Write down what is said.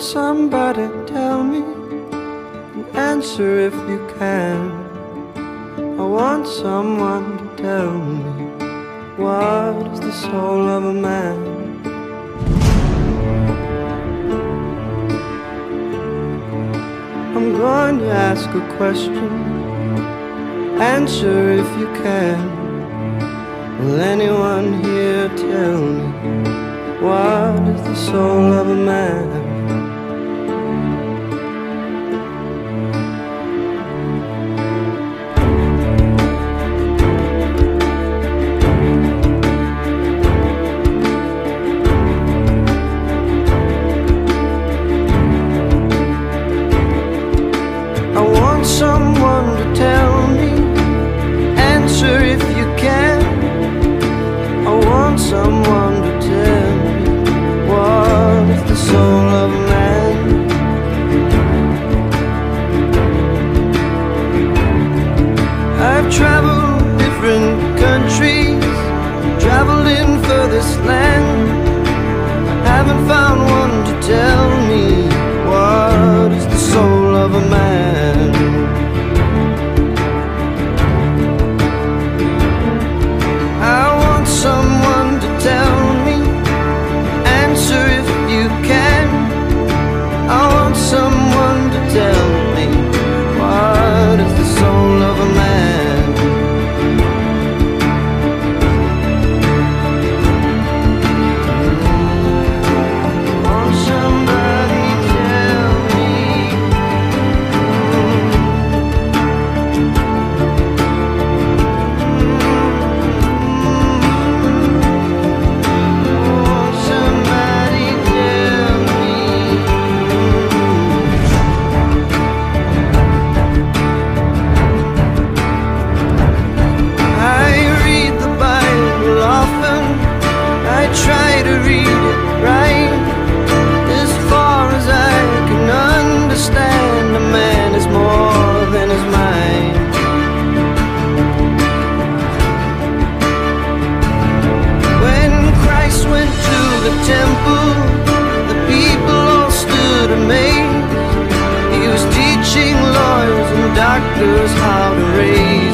somebody tell me an answer if you can. I want someone to tell me, what is the soul of a man? I'm going to ask a question, answer if you can. Will anyone here tell me, what is the soul of a man? I want someone to tell me, answer if you can. I want someone to tell me, what is the soul of a man? I've traveled different countries, traveled in furthest land. I haven't found one to tell me, what is the soul of a man? I want someone to tell me, answer if you can. I want someone to tell me, what is the soul of a man? I want somebody to tell me. Try to read it right. As far as I can understand, a man is more than his mind. When Christ went to the temple, the people all stood amazed. He was teaching lawyers and doctors how to raise